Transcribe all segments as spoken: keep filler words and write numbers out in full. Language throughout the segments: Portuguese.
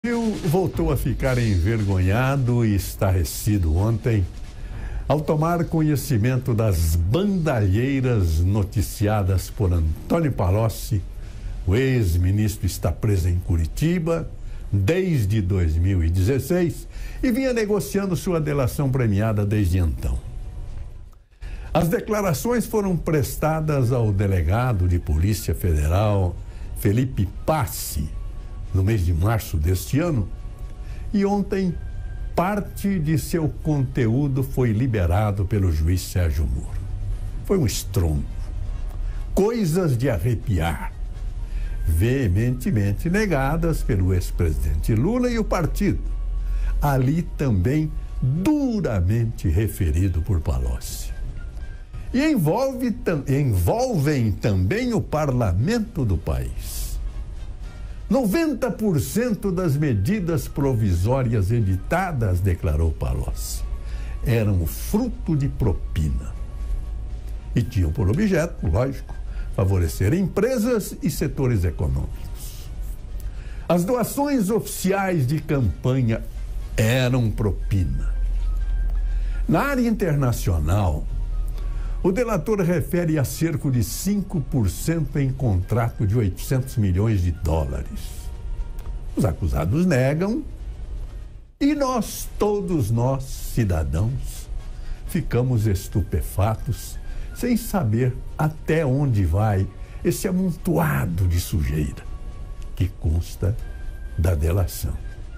O Brasil voltou a ficar envergonhado e estarrecido ontem ao tomar conhecimento das bandalheiras noticiadas por Antônio Palocci. O ex-ministro está preso em Curitiba desde dois mil e dezesseis e vinha negociando sua delação premiada desde então. As declarações foram prestadas ao delegado de Polícia Federal, Felipe Passi, no mês de março deste ano, e ontem parte de seu conteúdo foi liberado pelo juiz Sérgio Moro. Foi um estrondo, coisas de arrepiar, veementemente negadas pelo ex-presidente Lula e o partido, ali também duramente referido por Palocci. E envolve, envolvem também o parlamento do país. noventa por cento das medidas provisórias editadas, declarou Palocci, eram fruto de propina e tinham por objeto, lógico, favorecer empresas e setores econômicos. As doações oficiais de campanha eram propina. Na área internacional, o delator refere a cerca de cinco por cento em contrato de oitocentos milhões de dólares. Os acusados negam e nós, todos nós, cidadãos, ficamos estupefatos sem saber até onde vai esse amontoado de sujeira que consta da delação.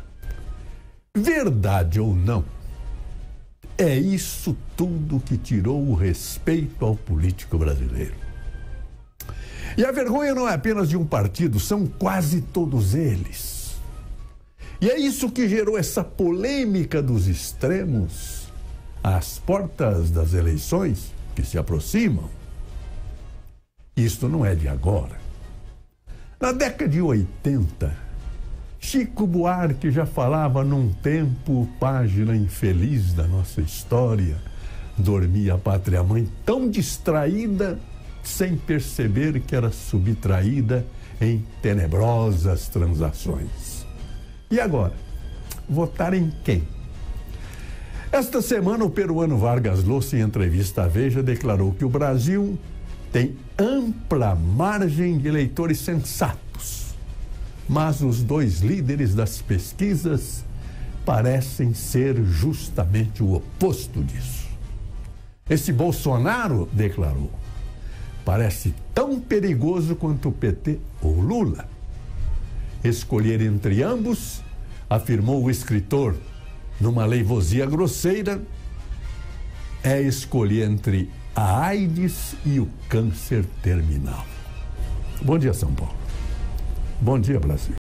Verdade ou não, é isso tudo que tirou o respeito ao político brasileiro. E a vergonha não é apenas de um partido, são quase todos eles. E é isso que gerou essa polêmica dos extremos às portas das eleições que se aproximam. Isto não é de agora. Na década de oitenta, Chico Buarque já falava num tempo, página infeliz da nossa história. Dormia a pátria-mãe tão distraída, sem perceber que era subtraída em tenebrosas transações. E agora? Votar em quem? Esta semana, o peruano Vargas Llosa, em entrevista à Veja, declarou que o Brasil tem ampla margem de eleitores sensatos. Mas os dois líderes das pesquisas parecem ser justamente o oposto disso. Esse Bolsonaro, declarou, parece tão perigoso quanto o P T ou Lula. Escolher entre ambos, afirmou o escritor, numa leivosia grosseira, é escolher entre a AIDS e o câncer terminal. Bom dia, São Paulo. Bom dia, Brasil.